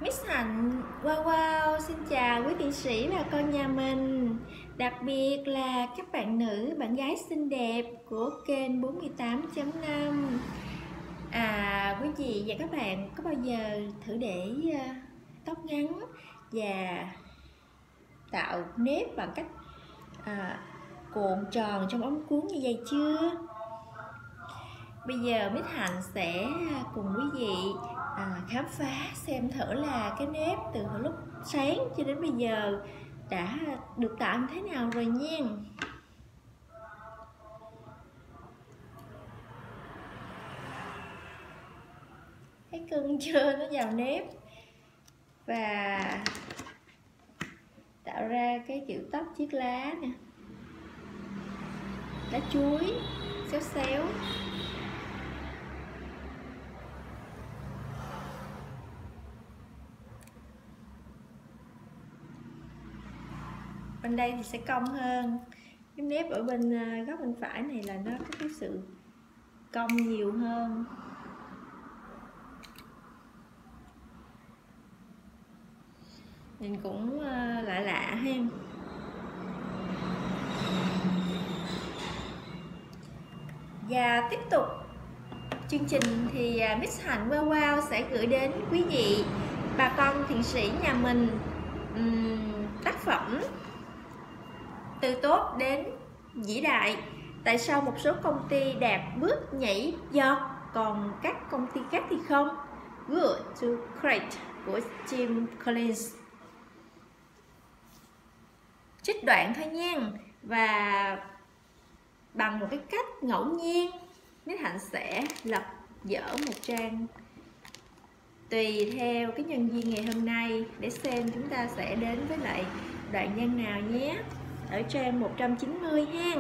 Miss Hạnh, wow, xin chào quý tiến sĩ và con nhà mình. Đặc biệt là các bạn nữ, bạn gái xinh đẹp của kênh 48.5. Quý vị và các bạn có bao giờ thử để tóc ngắn và tạo nếp bằng cách cuộn tròn trong ống cuốn như vậy chưa? Bây giờ Miss Hạnh sẽ cùng quý vị khám phá xem thử là cái nếp từ lúc sáng cho đến bây giờ đã được tạo như thế nào rồi nha. Thấy cưng chưa? Nó vào nếp và tạo ra cái kiểu tóc chiếc lá nè, lá chuối xéo xéo. Bên đây thì sẽ cong hơn. Cái nếp ở bên góc bên phải này là nó có cái sự cong nhiều hơn. Nhìn cũng lạ lạ ha. Và tiếp tục chương trình thì Miss Hạnh wow sẽ gửi đến quý vị bà con thiện sĩ nhà mình tác phẩm từ tốt đến vĩ đại. Tại sao một số công ty đạt bước nhảy giọt còn các công ty khác thì không? Good to Great của Jim Collins. Trích đoạn thôi nha. Và bằng một cái cách ngẫu nhiên, Miss Hạnh sẽ lật dở một trang tùy theo cái nhân viên ngày hôm nay để xem chúng ta sẽ đến với lại đoạn văn nào nhé. Ở trang 190 ha.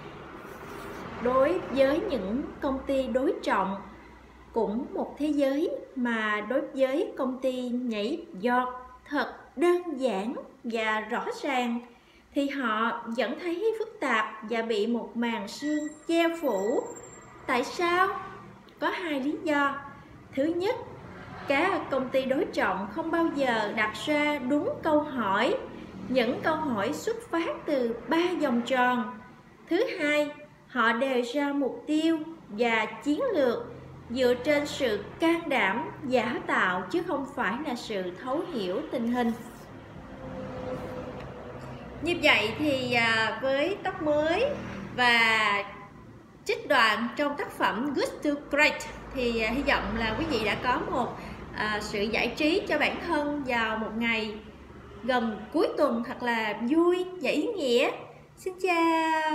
Đối với những công ty đối trọng cũng một thế giới, mà đối với công ty nhảy giọt thật đơn giản và rõ ràng thì họ vẫn thấy phức tạp và bị một màn sương che phủ. Tại sao? Có hai lý do. Thứ nhất, các công ty đối trọng không bao giờ đặt ra đúng câu hỏi. Những câu hỏi xuất phát từ 3 vòng tròn. Thứ hai, họ đề ra mục tiêu và chiến lược dựa trên sự can đảm giả tạo chứ không phải là sự thấu hiểu tình hình. Như vậy thì với tóc mới và trích đoạn trong tác phẩm Good to Great thì hy vọng là quý vị đã có một sự giải trí cho bản thân vào một ngày gần cuối tuần thật là vui và ý nghĩa. Xin chào.